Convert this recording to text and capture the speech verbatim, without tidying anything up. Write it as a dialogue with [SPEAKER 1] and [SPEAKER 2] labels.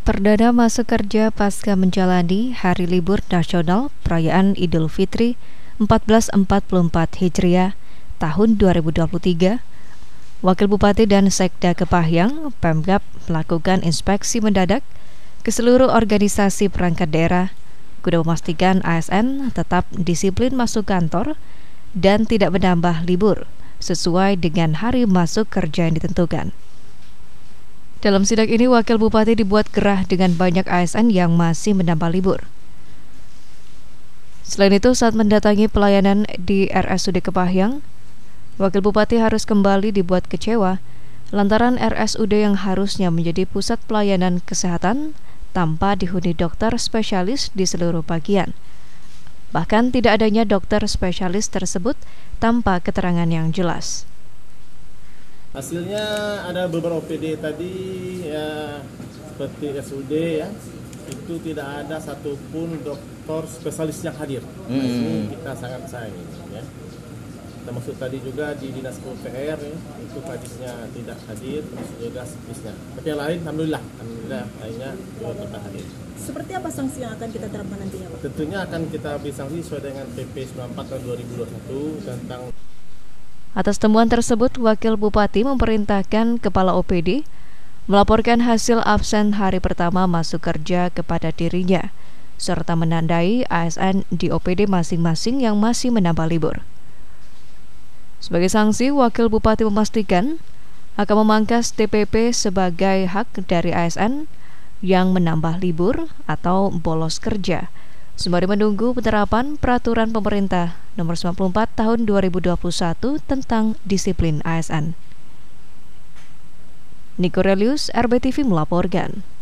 [SPEAKER 1] Perdana masuk kerja pasca menjalani Hari Libur Nasional Perayaan Idul Fitri seribu empat ratus empat puluh empat Hijriah tahun dua ribu dua puluh tiga, Wakil Bupati dan Sekda Kepahyang, Pemkab, melakukan inspeksi mendadak ke seluruh organisasi perangkat daerah guna memastikan A S N tetap disiplin masuk kantor dan tidak menambah libur sesuai dengan hari masuk kerja yang ditentukan. Dalam sidak ini, Wakil Bupati dibuat gerah dengan banyak A S N yang masih menambah libur. Selain itu, saat mendatangi pelayanan di R S U D Kepahyang, Wakil Bupati harus kembali dibuat kecewa lantaran R S U D yang harusnya menjadi pusat pelayanan kesehatan tanpa dihuni dokter spesialis di seluruh bagian. Bahkan tidak adanya dokter spesialis tersebut tanpa keterangan yang jelas.
[SPEAKER 2] Hasilnya ada beberapa O P D tadi ya, seperti R S U D ya, itu tidak ada satupun dokter spesialis yang hadir. Hmm. Nah, ini kita sangat sayang ya. Termasuk tadi juga di Dinas P U P R ya, itu kadisnya tidak hadir, terus juga spesialisnya. Tapi yang lain, alhamdulillah, alhamdulillah lainnya juga tetap hadir.
[SPEAKER 3] Seperti apa sanksi yang akan kita terapkan nantinya, Pak?
[SPEAKER 2] Tentunya akan kita beri sanksi sesuai dengan P P sembilan puluh empat tahun dua ribu dua puluh satu tentang.
[SPEAKER 1] Atas temuan tersebut, Wakil Bupati memerintahkan Kepala O P D melaporkan hasil absen hari pertama masuk kerja kepada dirinya, serta menandai A S N di O P D masing-masing yang masih menambah libur. Sebagai sanksi, Wakil Bupati memastikan akan memangkas T P P sebagai hak dari A S N yang menambah libur atau bolos kerja, sembari menunggu penerapan peraturan pemerintah nomor sembilan puluh empat tahun dua ribu dua puluh satu tentang disiplin A S N. Nico Relius, R B T V melaporkan.